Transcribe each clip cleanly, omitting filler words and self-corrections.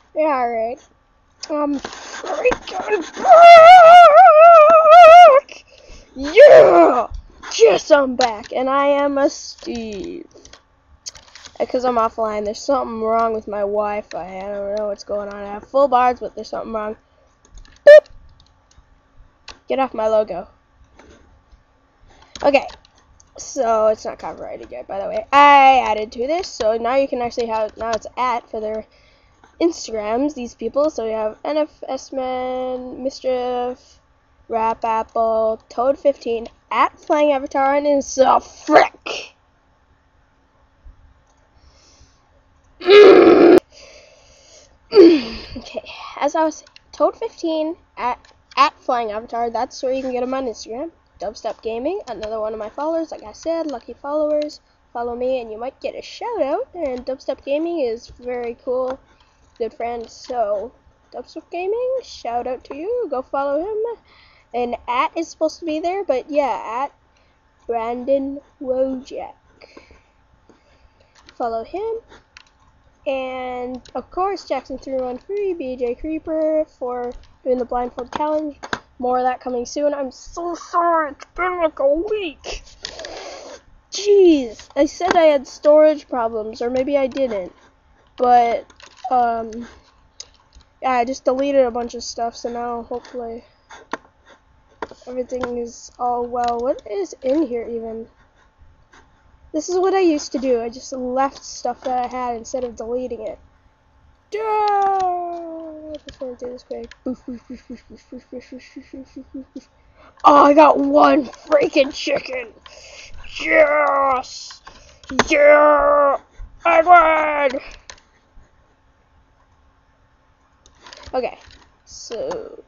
Yeah, alright. Freaking back! Yeah! Yes, I'm back, and I am a Steve. Because I'm offline, there's something wrong with my Wi-Fi. I don't know what's going on. I have full bars, but there's something wrong. Boop! Get off my logo. Okay. So, it's not copyrighted yet, by the way. I added to this, so now you can actually have, now it's at for their Instagrams, these people. So we have NFSman, Mischief, Rap Apple, Toad15, at Flying Avatar, and it's a frick. Okay, as I was saying, Toad15 at Flying Avatar, that's where you can get him on Instagram. Dubstep Gaming, another one of my followers, like I said, lucky followers. Follow me and you might get a shout out. And Dubstep Gaming is very cool, good friend. So, Dubstep Gaming, shout out to you. Go follow him. And at is supposed to be there, but yeah, at Brandon Wojak. Follow him. And of course, Jackson313, BJ Creeper for doing the blindfold challenge. More of that coming soon. I'm so sorry. It's been like a week. Jeez. I said I had storage problems, or maybe I didn't. But, yeah, I just deleted a bunch of stuff, so now hopefully everything is all well. What is in here even? This is what I used to do. I just left stuff that I had instead of deleting it. I just want to do this quick. Oh, I got one freaking chicken. Yes! Yeah! I won! Okay, so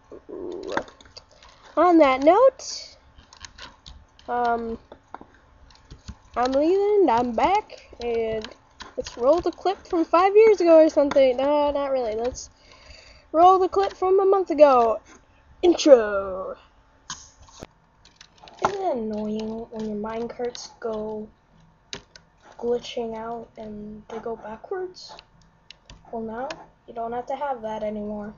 on that note, I'm leaving, I'm back, and let's roll the clip from 5 years ago or something. No, not really. Let's roll the clip from a month ago. Intro. Isn't it annoying when your minecarts go glitching out and they go backwards? Well, now you don't have to have that anymore.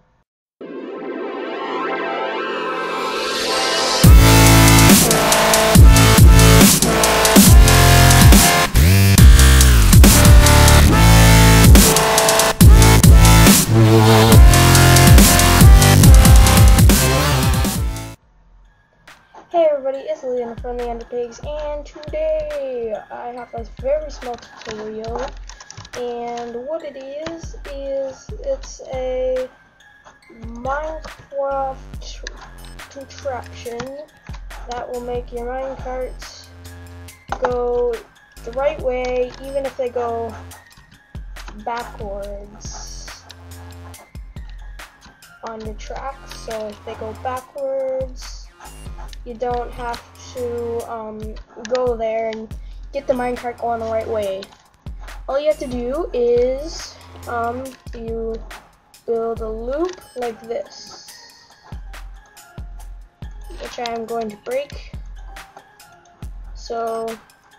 Hey everybody, it's Leon from the EnderPigs, and today I have a very small tutorial, and what it is it's a Minecraft contraption that will make your minecarts go the right way, even if they go backwards on the track. So if they go backwards, you don't have to go there and get the minecart going the right way. All you have to do is you build a loop like this, which I am going to break. So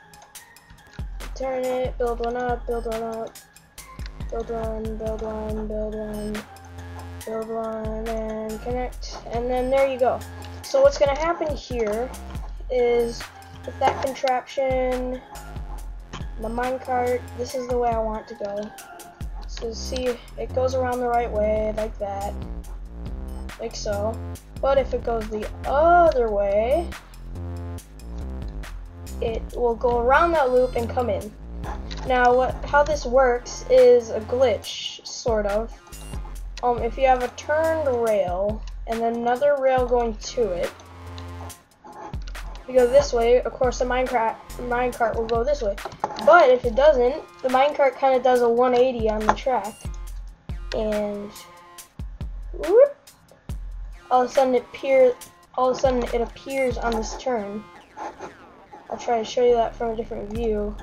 turn it, build one up, build one up, build one, build one, build one, build one, and connect, and then there you go. So what's going to happen here is with that contraption, the minecart, this is the way I want it to go. So see, it goes around the right way, like that, like so. But if it goes the other way, it will go around that loop and come in. Now, how this works is a glitch, sort of. If you have a turned rail and then another rail going to it, if you go this way, of course the minecart will go this way. But if it doesn't, the minecart kind of does a 180 on the track, and whoop, all of a sudden it appears on this turn. I'll try to show you that from a different view.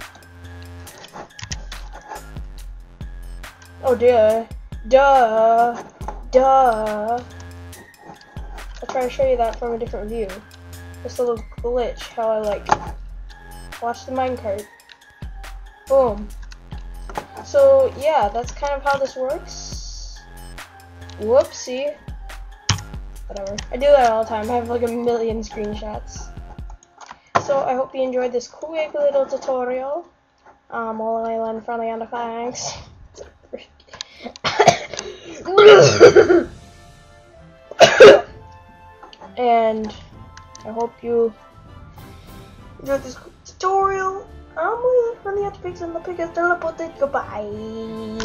Oh duh. Duh. I'll try to show you that from a different view. This little glitch, how I like it. Watch the minecart. Boom. So yeah, that's kind of how this works. Whoopsie. Whatever. I do that all the time. I have like a million screenshots. So I hope you enjoyed this quick little tutorial. All island friendly on the thanks. And I hope you enjoyed this tutorial. I'm from the EnderPigs and the pig is teleported. Goodbye.